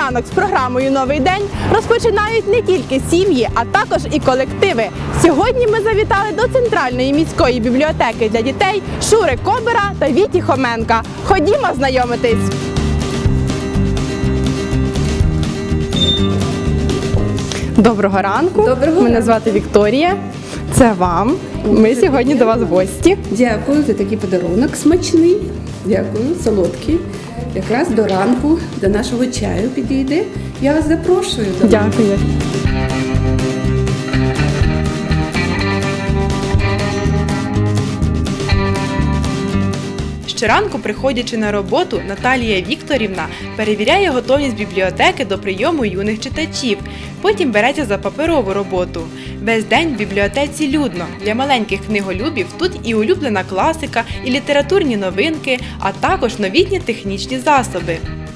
ранок з програмою «Новий день» розпочинають не тільки сім'ї, а також і колективи. Сьогодні ми завітали до Центральної міської бібліотеки для дітей Шури Кобера та Віті Хоменка. Ходімо знайомитись! Доброго ранку! Мене звати Вікторія. Це вам. Ми сьогодні до вас в гості. Дякую за такий подарунок смачний. Дякую, солодкий. Якраз до ранку, до нашого чаю підійде. Я вас запрошую. Дякую. Щоранку, приходячи на роботу, Наталія Вікторівна перевіряє готовність бібліотеки до прийому юних читачів. Потім береться за паперову роботу. Весь день в бібліотеці людно. Для маленьких книголюбів тут і улюблена класика, і літературні новинки, а також новітні технічні засоби.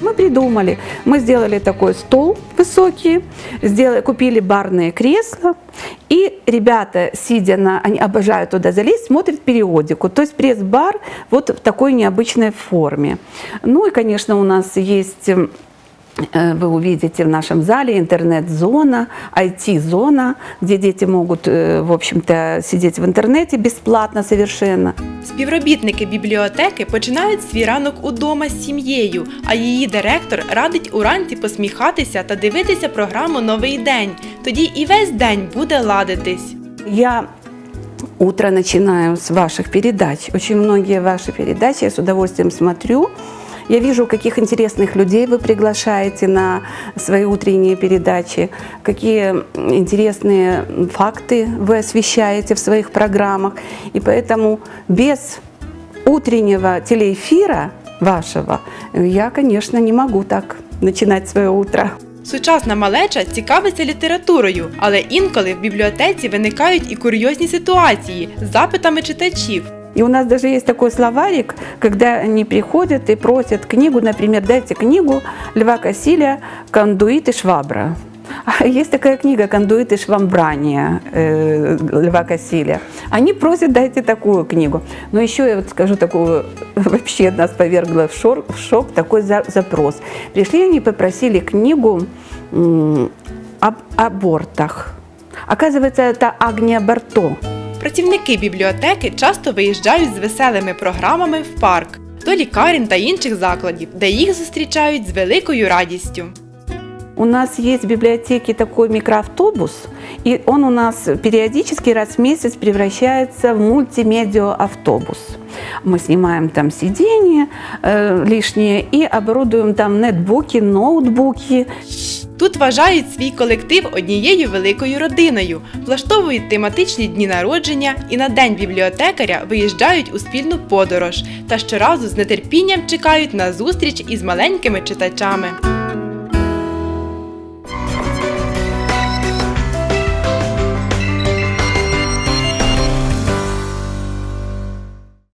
Мы сделали такой стол высокий, купили барные кресла, и ребята, они обожают туда залезть, смотрят периодику, то есть пресс-бар вот в такой необычной форме. Ну и, конечно, у нас есть... Вы увидите в нашем зале интернет-зона, IT-зона, где дети могут, в общем-то, сидеть в интернете бесплатно совершенно. Співробітники бібліотеки починають свій ранок удома з сім'єю, а її директор радить уранці посміхатися та дивитися програму «Новий день». Тоді і весь день буде ладитись. Я утро начинаю с ваших передач. Очень многие ваши передачи я с удовольствием смотрю. Я вижу, каких интересных людей вы приглашаете на свои утренние передачи, какие интересные факты вы освещаете в своих программах. И поэтому без утреннего телеэфира вашего я, конечно, не могу так начинать свое утро. Сучасна малеча цікавиться літературою, але інколи в бібліотеці виникають і курйозні ситуації з запитами читачів. И у нас даже есть такой словарик, когда они приходят и просят книгу, например, дайте книгу Льва Кассиля «Кондуит и швабра». А есть такая книга «Кондуит и швамбрания» Льва Кассиля. Они просят, дайте такую книгу. Но еще я вот скажу такую, вообще нас повергло в шок такой запрос. Пришли они и попросили книгу об абортах. Оказывается, это Агния Барто. Працівники бібліотеки часто виїжджають з веселими програмами в парк, до лікарень та інших закладів, де їх зустрічають з великою радістю. У нас есть в библиотеке такой микроавтобус, и он у нас периодически раз в месяц превращается в мультимедиа-автобус. Мы снимаем там сиденья лишние и оборудуем там нетбуки, ноутбуки. Тут вважають свій колектив однією великою родиною, влаштовують тематичні дні народження і на День бібліотекаря виїжджають у спільну подорож та щоразу з нетерпінням чекають на зустріч із маленькими читачами.